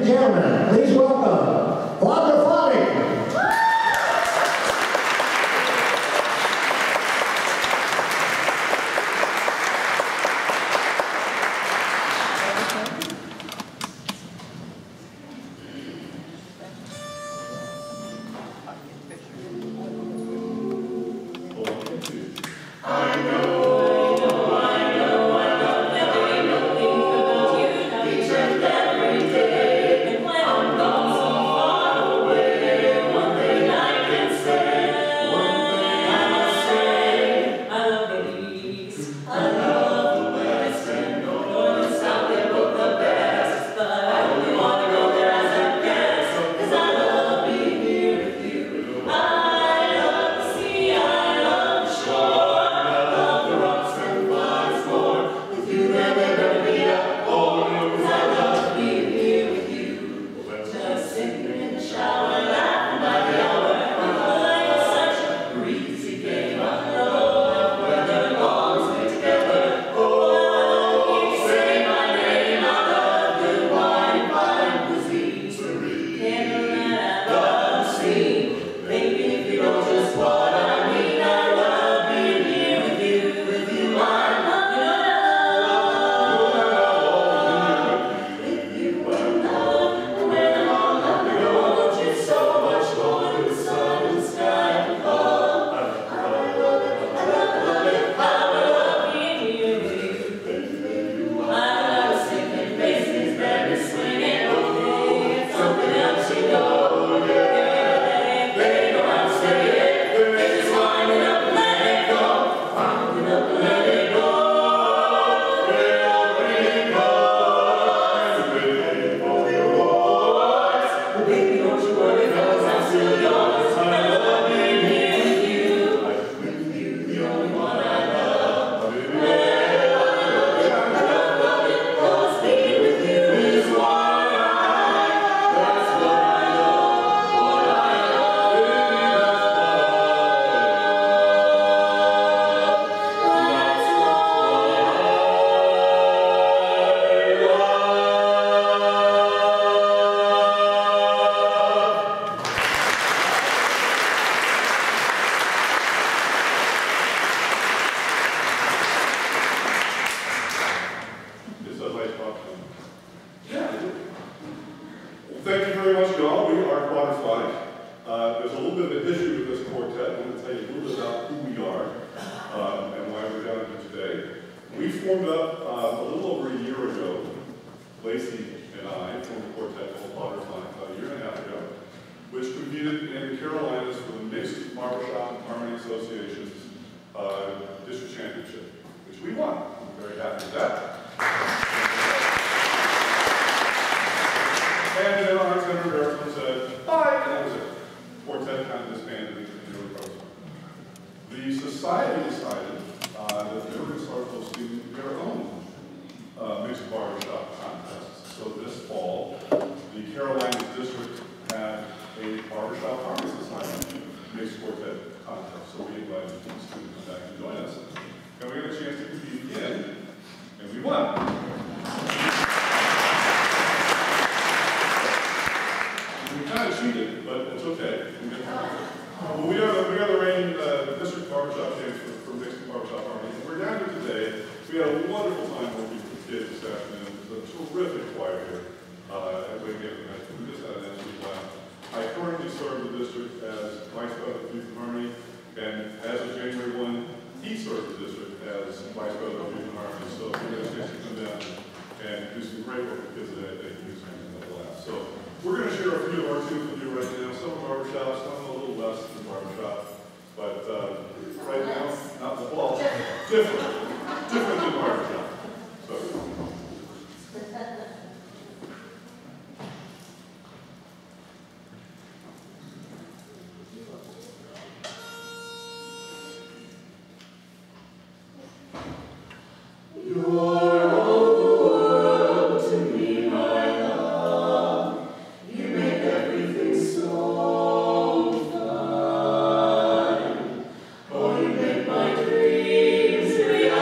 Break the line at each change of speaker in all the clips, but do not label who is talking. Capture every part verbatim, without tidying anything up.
and gentlemen, please welcome QUADROPHONIC.
Thank you very much, y'all. We are QUADROPHONIC. Uh, there's a little bit of a history with this quartet. I'm going to tell you a little bit about who we are uh, and why we're down here today. We formed up uh, a little over a year ago. Lacey and I formed a quartet called QUADROPHONIC about a year and a half ago, which competed in the Carolinas for the Mixed Barbershop and Harmony Association's uh, district championship, which we won. I'm very happy with that. And then our tenor baritone said, bye, and that was it. Quartet kind of disbanded and really frozen. The society decided uh, that they were going to start hosting their own uh, mixed barbershop contests. So this fall, the Carolinas district had a barbershop harmony society mixed quartet contest. So we invited the students to come back and join us. And we got a chance to compete again, and we won. We kind of cheated, but it's okay. Well, we are we are the reigning uh, district barbershop champs for, for mixed barbershop harmony. And we're down here today. We had a wonderful time working with kids this afternoon. It's a terrific choir here uh, at Wayne. We just had an absolute blast. I currently serve the district as vice president of youth and harmony, and as of January first, he serves the district as vice president of youth and harmony. So we're going to chance to come down and do some great work with kids today. Thank you for that blast. So. We're going to share a few of our tunes with you right now. Some are barbershop, some a little less than barbershop. But uh, right now, not the ball. Different. Different than barbershop. So.
Dreams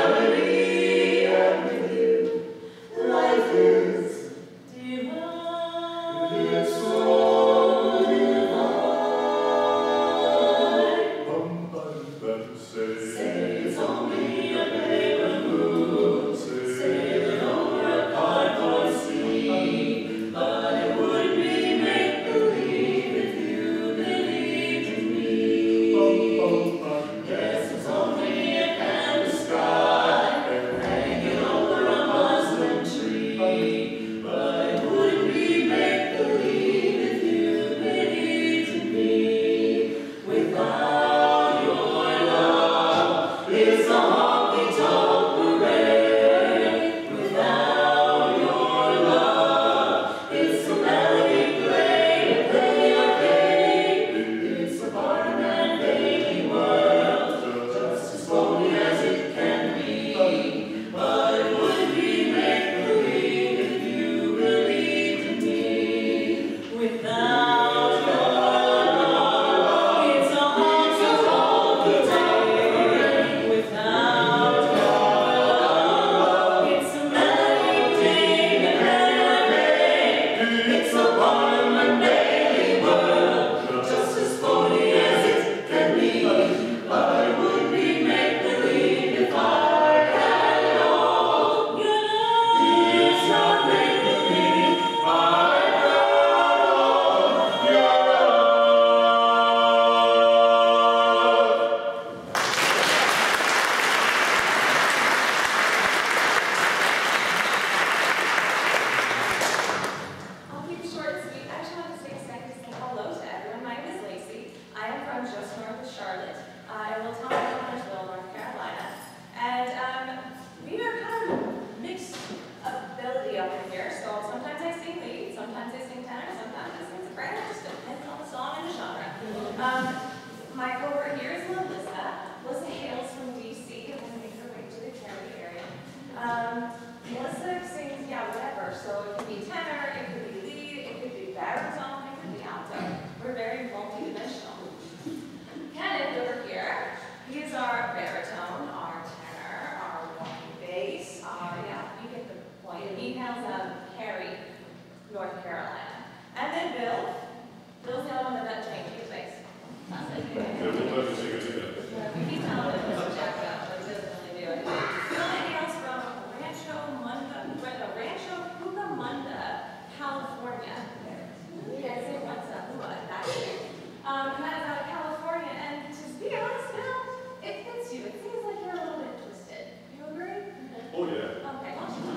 Bill. Bill's the only one that doesn't change. He plays. Classic.
Yeah, we'll let you sing it again.
Yeah, we keep telling him to jack up, but he doesn't really do it. Bill and Hail's from Rancho Munda, Rancho Cucamonga, California. You guys say what's up? What? That's it. Um, and that is out of California. And to be honest, Bill, it fits you. It seems like you're a little bit twisted. You agree?
Oh, yeah.
Okay.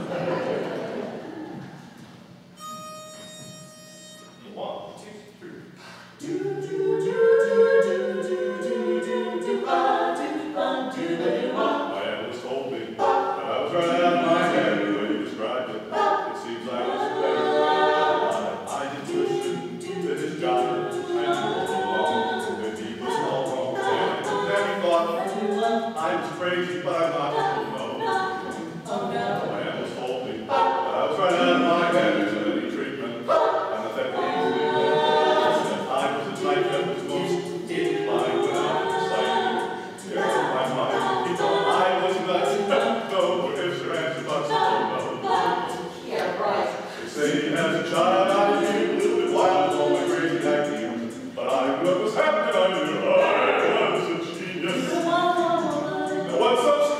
One, two, three.
Do do do do do do do do do ba do ba do ba do ba.
My aunt was told me that I was right out of my head the way you described it. It seems like it's better. I did listen to his job and he was wrong, that he was all wrong. And then he thought I was crazy, but I'm not. Oh no. My aunt was told me that I was right out of my head because of any treatment. And that that easily I was the type that was most inclined when I was reciting. Yeah, in my mind, he thought I was nuts. No, ifs or ands or buts, oh no.
Yeah, right.
They say as a child I became a little bit wild with all my crazy ideas. But I knew it was Hampton, I knew I was a genius. Now what's so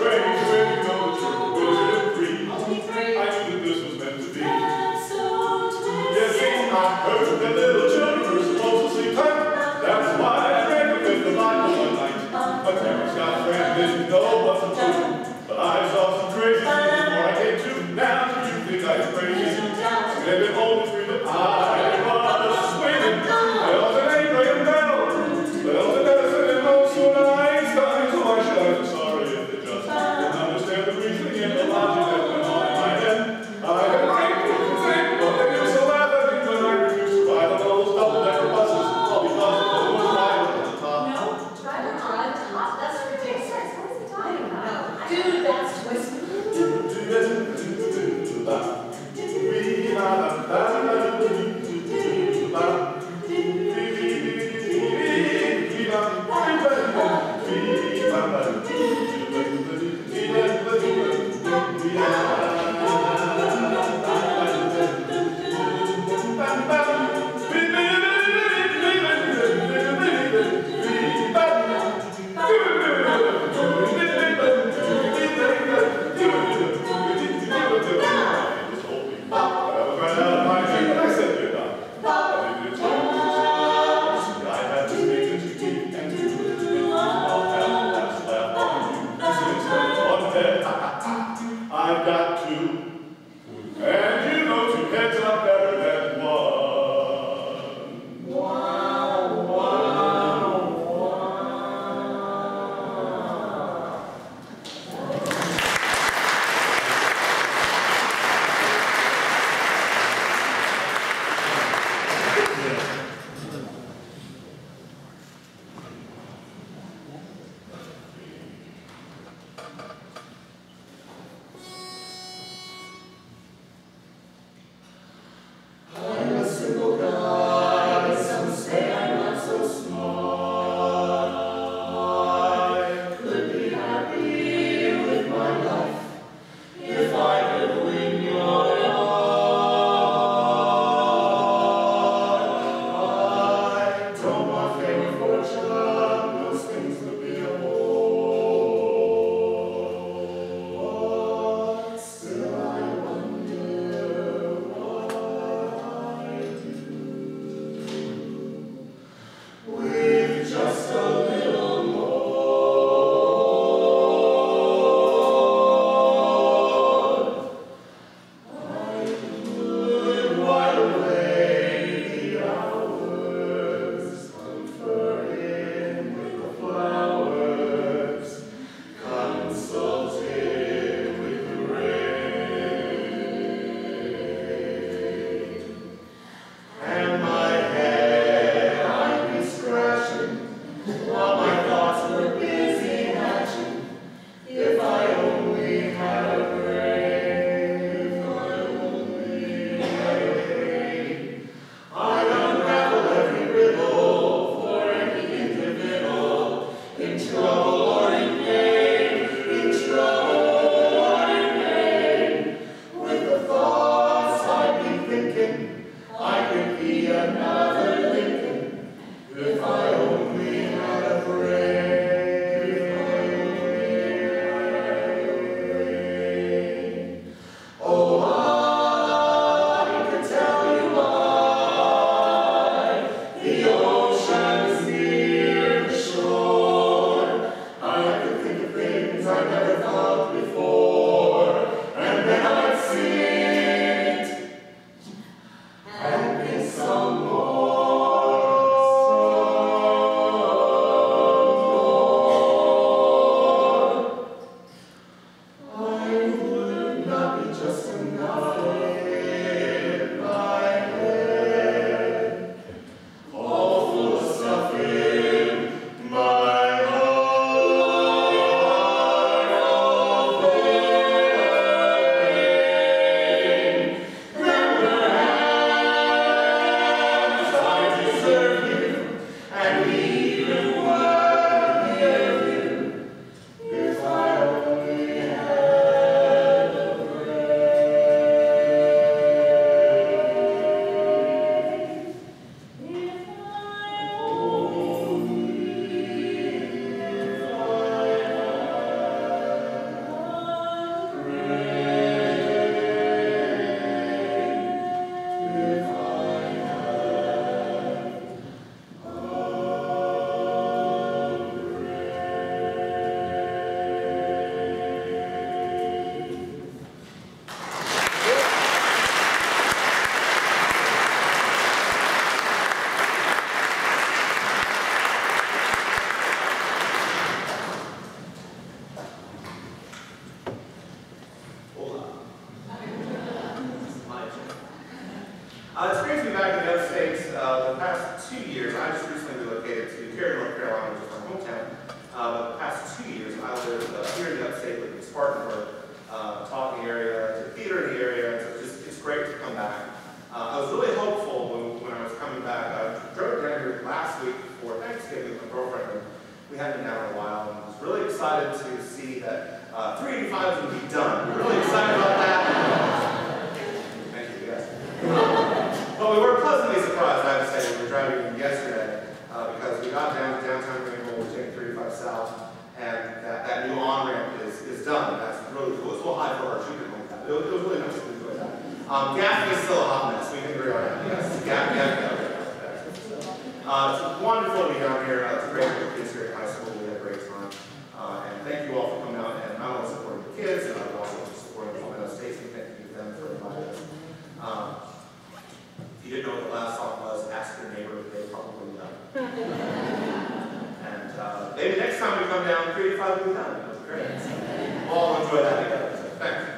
back in the upstate, uh, the past two years, I just recently relocated to Cary, North Carolina, which is my hometown. Uh, the past two years, I lived uh, here in the upstate with the Spartanburg, uh, talking area, to theater in the area. It's just it's great to come back. Uh, I was really hopeful when, when I was coming back. I drove down here last week for Thanksgiving with my girlfriend. And we hadn't been down in a while, and I was really excited to see that uh, three eighty-five is going to be done. We're really excited about that. Thank you, yes. But we were pleasantly surprised, I have to say, when we were driving in yesterday, uh, because we got down to downtown Greenville, we're taking three eighty-five south, and that, that new on-ramp is, is done. That's really cool. It's a little high for our treatment like that. It was, it was really nice to enjoy that. Um, Gaffney is still a hot mess. We can agree on that. Yes, Gaffney. Uh, it's wonderful to be down here. Uh, it's great for the kids here at high school. We had a great time. Uh, and thank you all for coming out and not only supporting the kids, but also supporting the Palmetto Stacy. Thank you to them for inviting us. Um, if you didn't know what the last song was, ask your neighbor. They probably know. And uh, maybe next time we come down, three eighty-five will be done. That was great. We'll all enjoy that together. So thank you.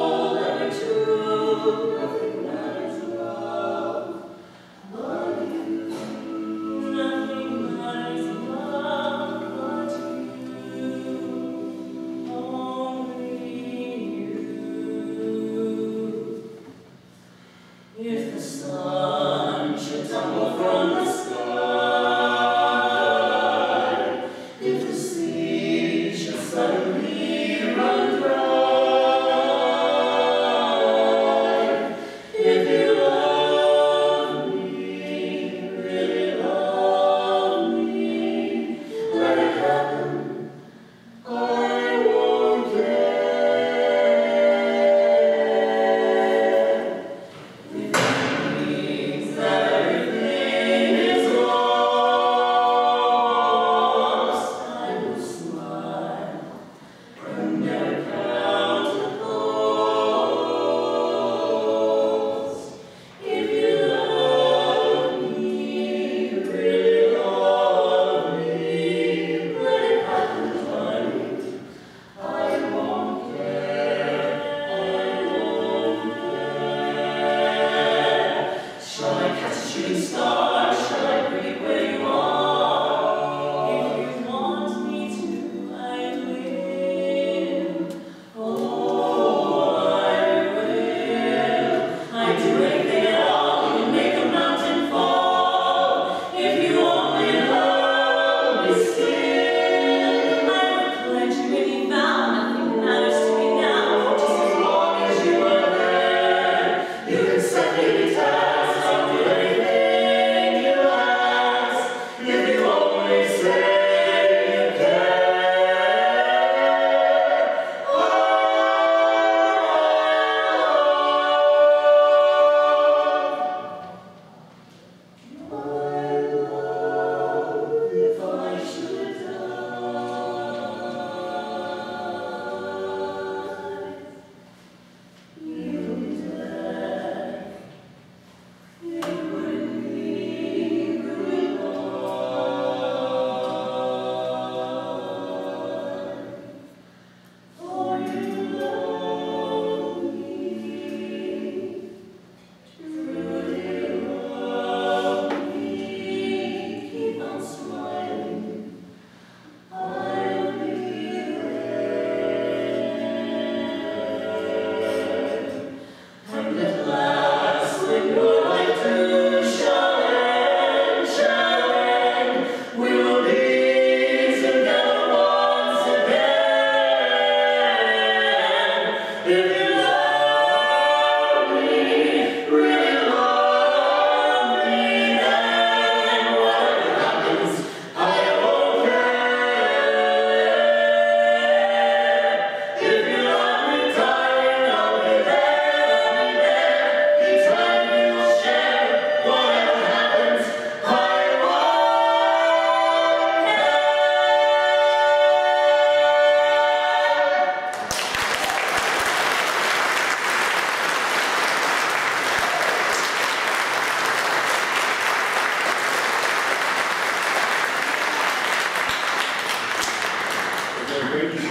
Love you.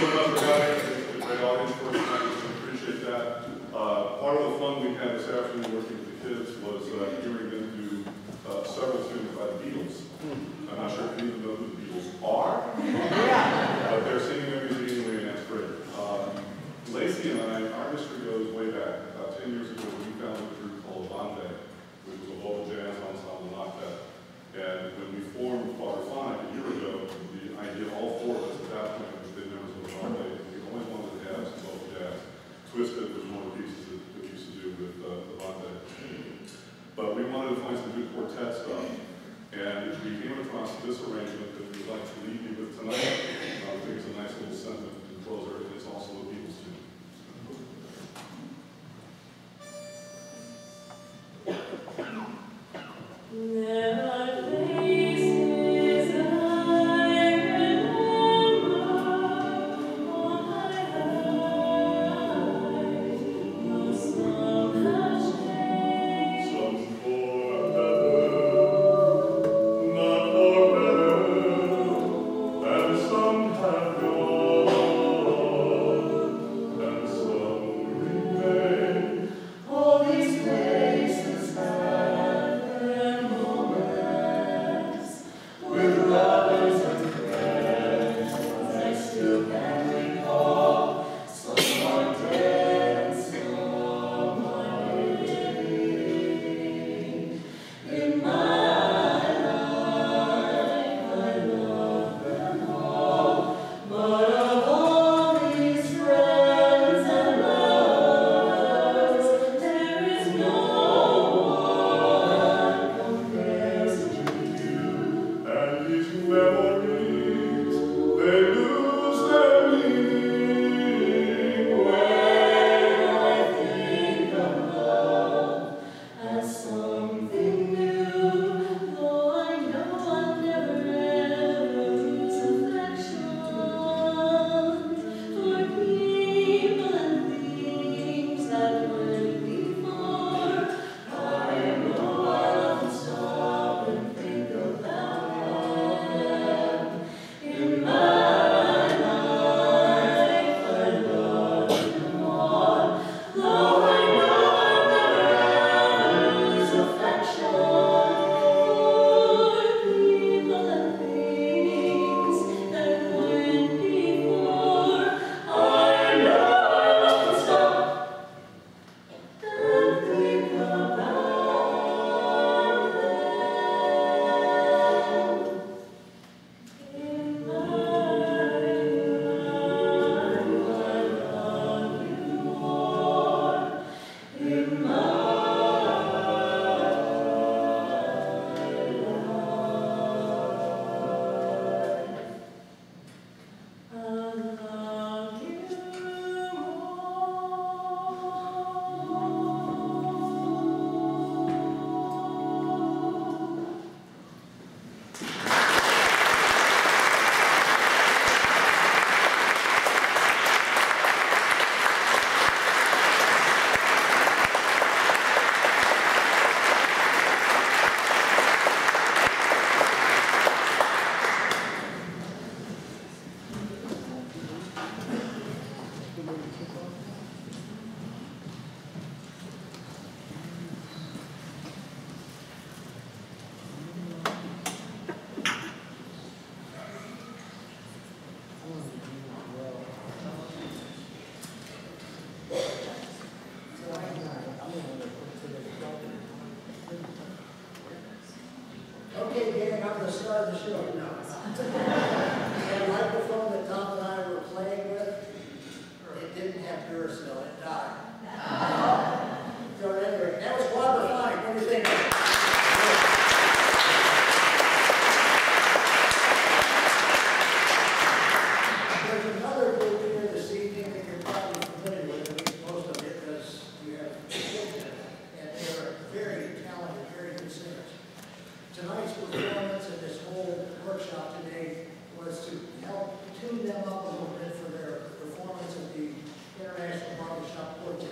so much for having us. It's a great audience for us tonight. We appreciate that. Uh, part of the fun we had this afternoon working with the kids was uh, hearing them do uh, several tunes by the Beatles. I'm not sure if any of them know who the Beatles are, but they're singing their music anyway, and that's great. Um, Lacey and I, our history goes way back. About ten years ago, we founded a group called Hampton, which was a vocal jazz ensemble noctet. And when we formed QUADROPHONIC a year ago, the idea, all four of us at that point, have been members of Hampton. We always wanted to have some vocal jazz. Twisted was one of the pieces that, that we used to do with uh, the Hampton. But we wanted to find some good quartet stuff. And we came across this arrangement that we'd like to leave you with tonight. Uh, I think it's a nice little sentiment to close our, it's also a Beatles tune.
There are places I remember all my life, though some have changed.
Some for better, not for better, and some have gone, and some remain.
All these places have their moments with lovers and friends. I still can recall some are dead, some are living. In my life, I love them all, but of all these friends and lovers, there is no one compares with you.
And these memories, they lose their meaning.
When I think of love as something new, though I know I'll never ever lose affection for people and things that went before, I know I'll often stop and think about them. In my life, I love them all, though I know I'll never lose affection for people and things that went before. I know I'll often stop and think about them. In my life, I love you more. In my life, I love you more.
Okay, gang, I'm gonna start the show now. That microphone that Tom and I were playing with, it didn't have Duracell, it died. So anyway, that was QUADROPHONIC. What do you think? There's another group here this evening that you're probably familiar with, at least most of it, because you have kids in it, and they're very talented, very good singers. Tonight's performance and this whole workshop today was to help tune them up a little bit for their performance at the International Barbershop Quartet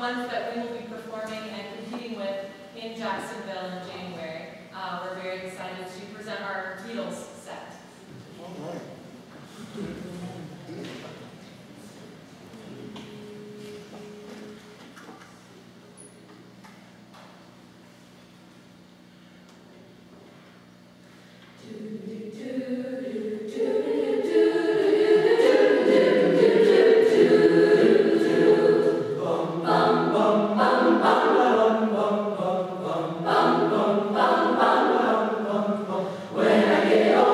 ones that we will be performing and competing with in Jacksonville in January. Uh, we're very excited to present our Beatles set.
All right.
When I get old.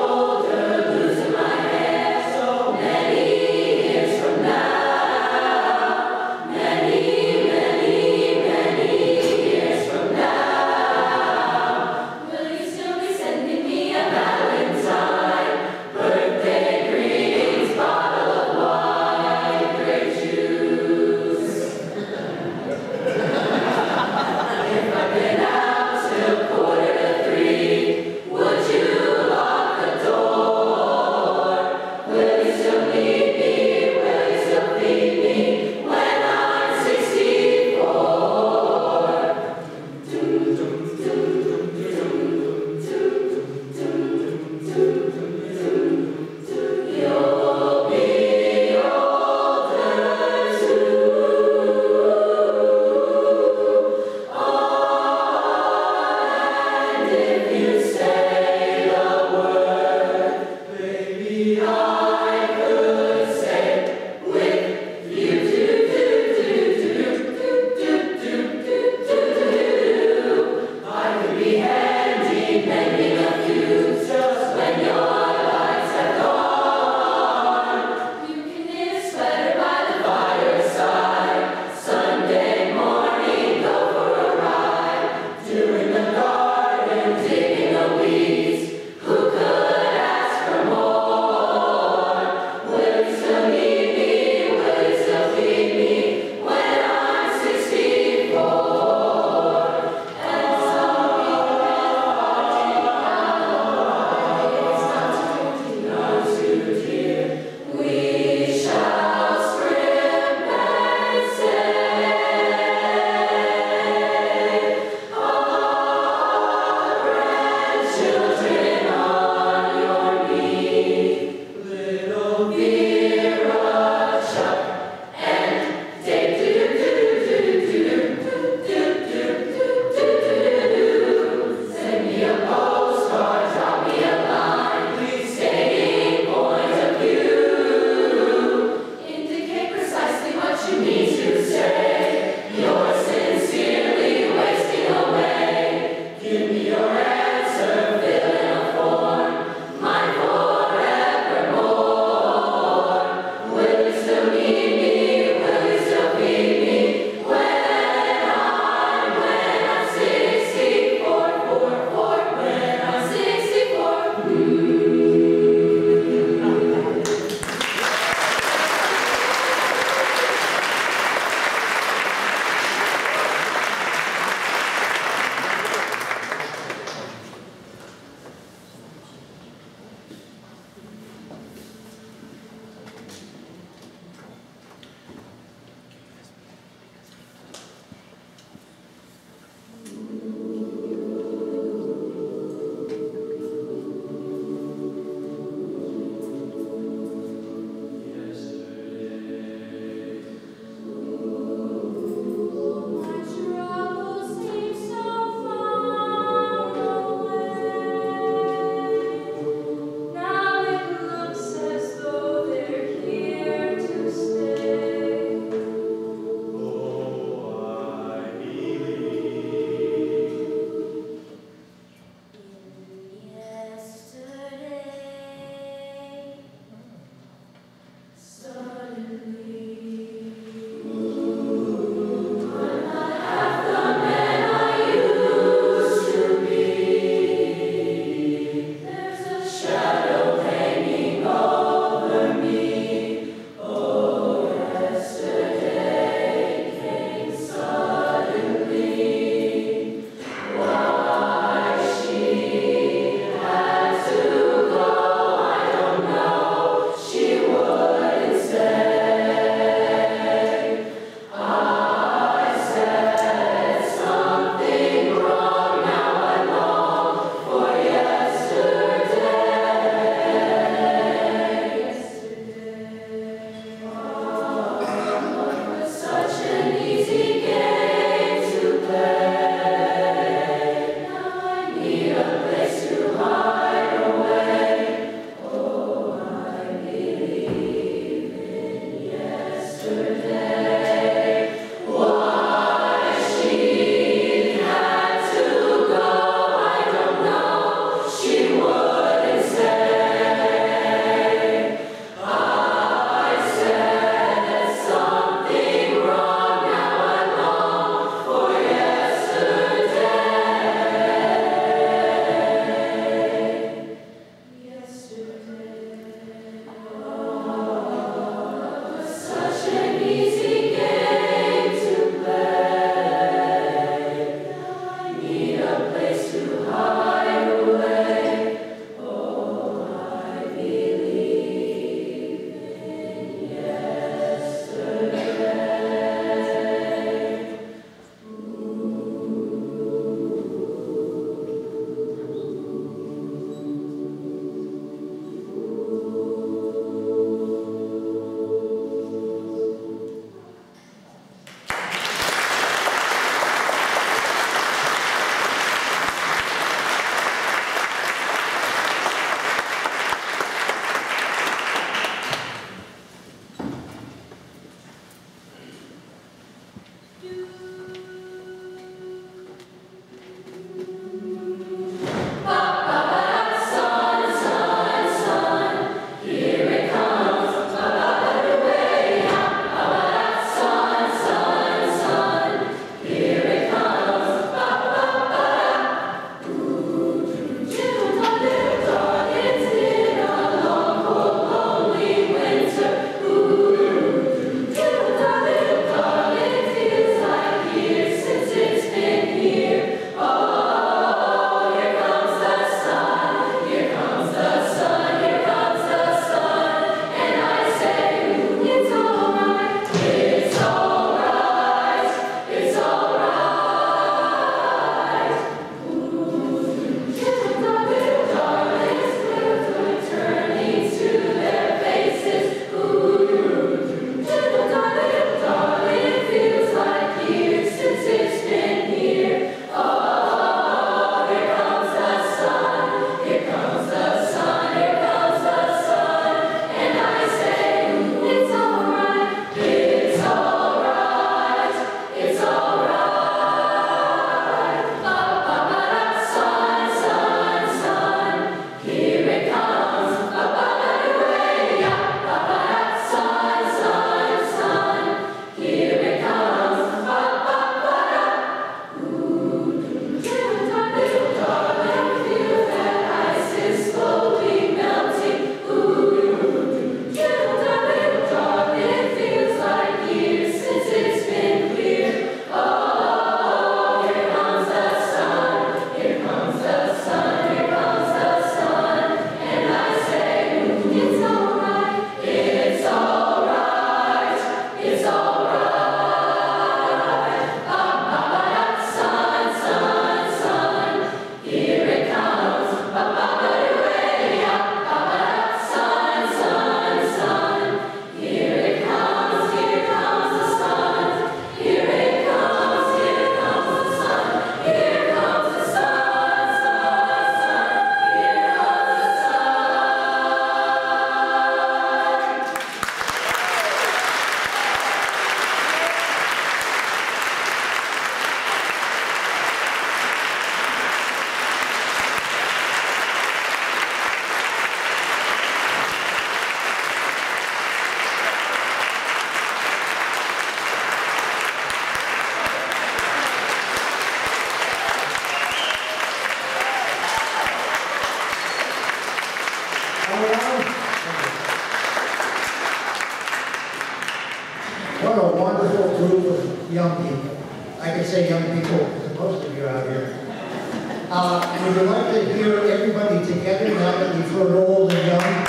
young people. I can say young people to most of you out here. Uh, would you like to hear everybody together now that we've heard old and young?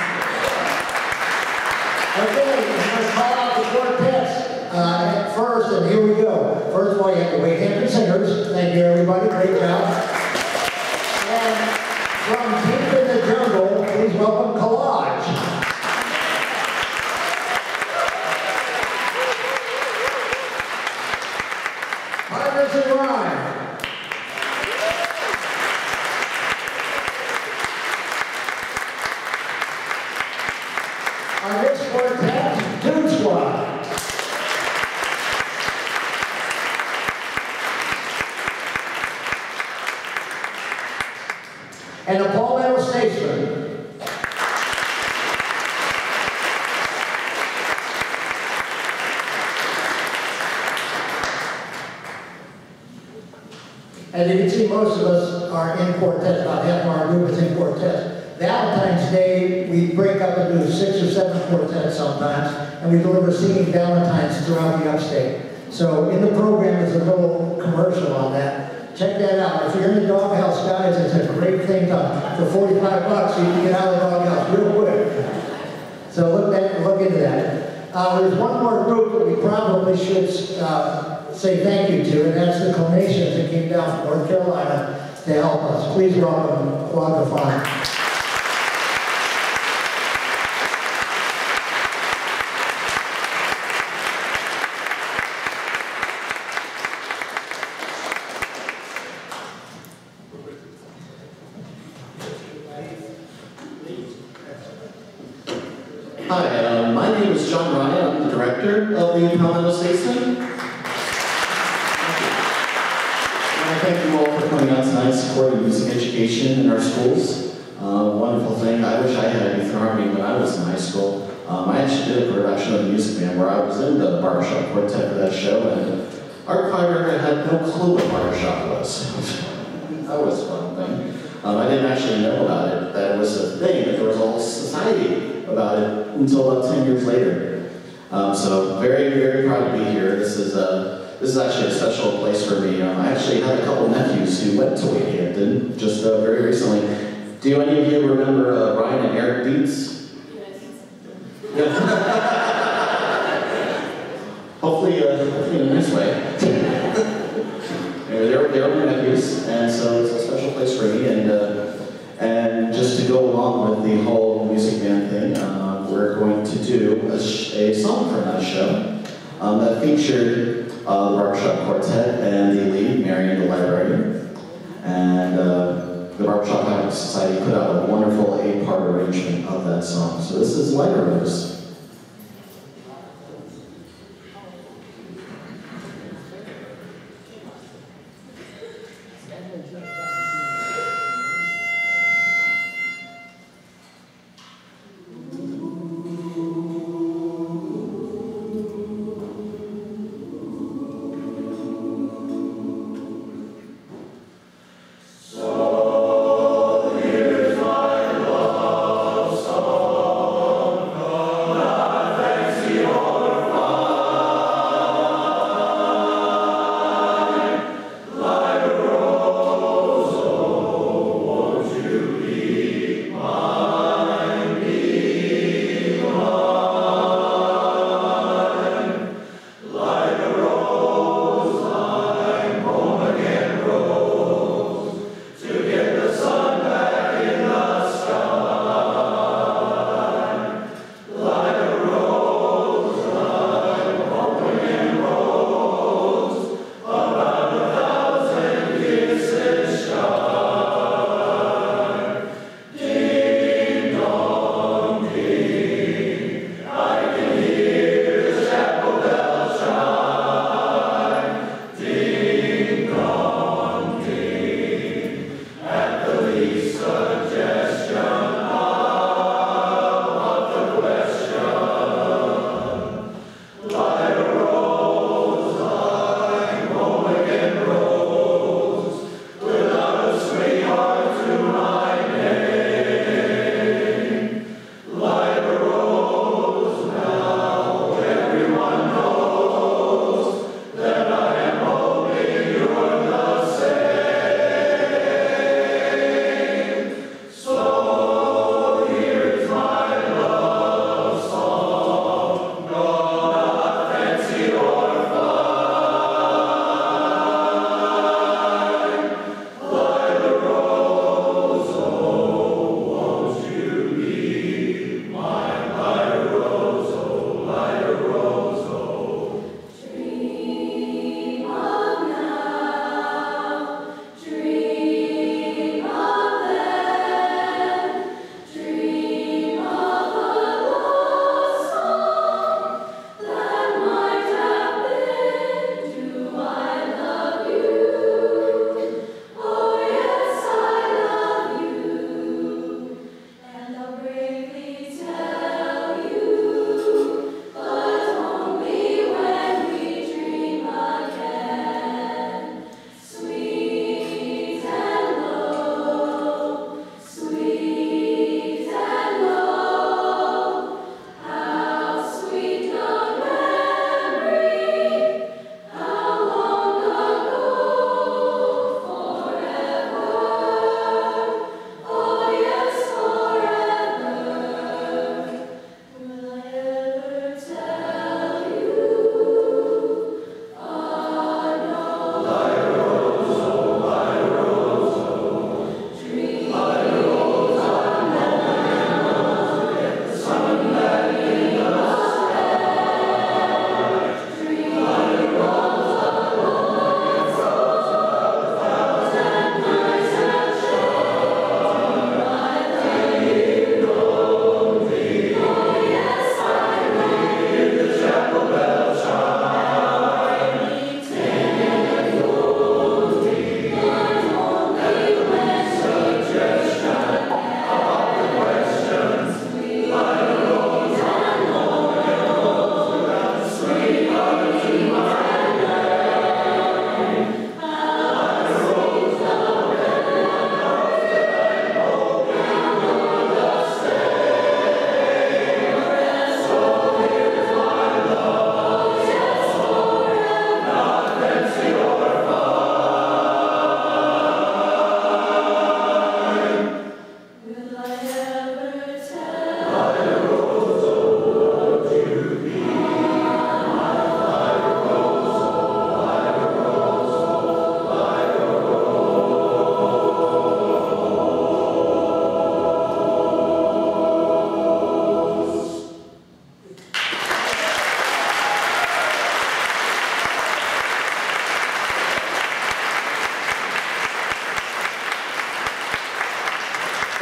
Okay, I'm going to call out the quartets uh, at first, and here we go. First of all, you have to wait. Hampton singers. Thank you, everybody. Great job. And from Deep in the Jungle, please welcome Collage. Partners in Rhyme. Our next quartet, Dude Squad. And the Palmetto Statesman. As you can see, most of us are in quartets. About half of our group is in quartets. Valentine's Day, we break up into six or seven quartets sometimes, and we deliver singing Valentines throughout the upstate. So in the program is a little commercial on that. Check that out. If you're in the doghouse, guys, it's a great thing to, for forty-five bucks, you can get out of the doghouse real quick. So look, that, look into that. Uh, there's one more group that we probably should uh, say thank you to, and that's the Clemations that came down from North Carolina to help us. Please welcome QUADROPHONIC.
Hi, uh, my name is John Ryan. I'm the director of the Palmetto Statesman. And I thank you all for coming out tonight supporting music education in our schools. Uh, wonderful thing. I wish I had youth harmony when I was in high school. Um, I actually did a production of the Music Man where I was in the barbershop quartet for that show, and our choir had no clue what barbershop was. That was a fun thing. Um, I didn't actually know about it, that it was a thing, that there was a whole society about it until about ten years later. Um, so very, very proud to be here. This is uh, this is actually a special place for me. Um, I actually have a couple nephews who went to Hampton just uh, very recently. Do any of you remember uh, Ryan and Eric Beats? Yes. hopefully, uh, hopefully in a nice way. Anyway, they're, they're my nephews, and so it's a special place for me. And uh, and just to go along with the whole Music Man thing, uh, we're going to do a, sh a song from that show um, that featured uh, the Barbershop Quartet and the lead, Marion the Librarian. And uh, the Barbershop Happiness Society put out a wonderful eight-part arrangement of that song. So this is Lighter Rose.
So here's my love song.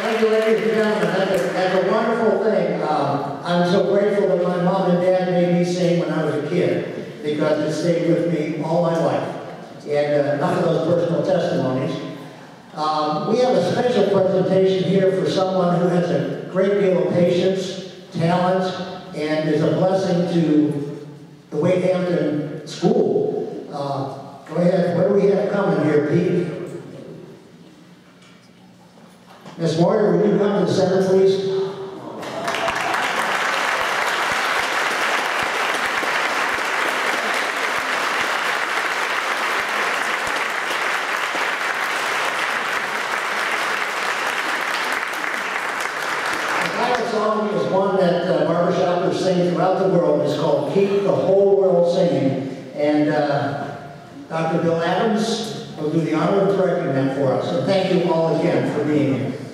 Thank you, ladies and gentlemen. That's a, that's a wonderful thing. Um, I'm so grateful that my mom and dad made me sing when I was a kid, because it stayed with me all my life. And uh, enough of those personal testimonies. Um, we have a special presentation here for someone who has a great deal of patience, talent, and is a blessing to the Wade Hampton School. Uh, go ahead. What do we have coming here, Pete? Miss Moyer, will you come to the center, please? The title song is one that uh, barbershoppers sing throughout the world. It's called Keep the Whole World Singing. And uh, Doctor Bill Adams will do the honor of directing that for us. So thank you all again for being here.